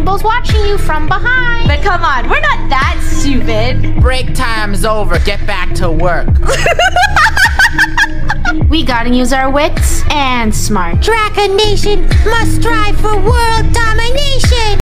Rainbow's watching you from behind. But come on, we're not that stupid. Break time's over. Get back to work. We gotta use our wits and smart. Draco Nation must strive for world domination.